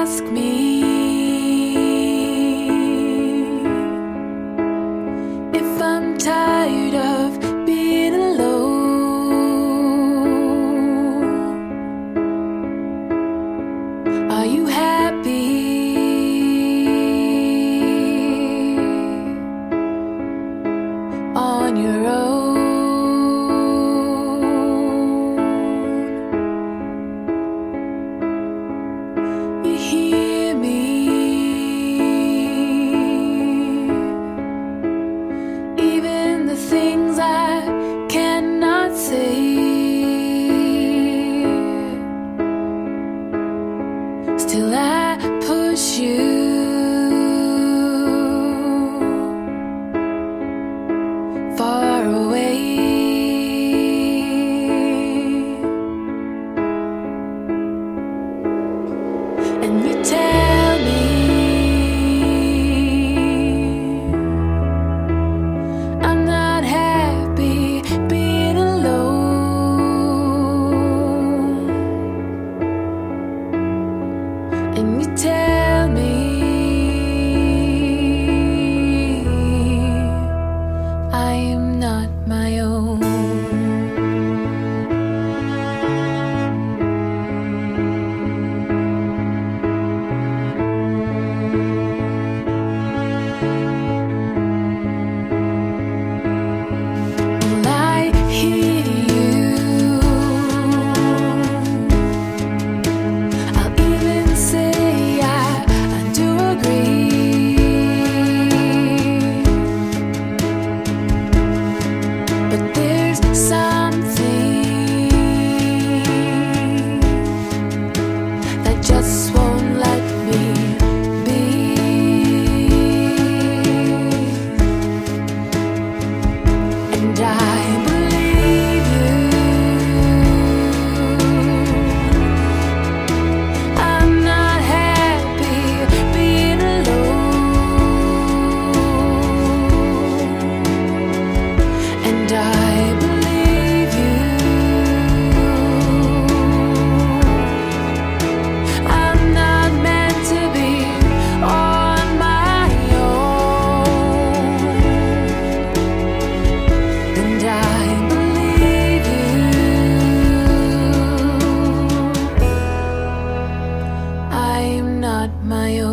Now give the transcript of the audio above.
ask me if I'm tired of being alone. Are you happy on your own? You hear me, even the things I cannot say. Still I push you far away. And you tell me I'm not happy being alone. And you tell me I am not my own. Well, I hear you. I'll even say I do agree. But there's something that just won't let me be. And I believe you. I'm not happy being alone. And I believe you. I'm not meant to be on my own. And I believe you. I'm not my own.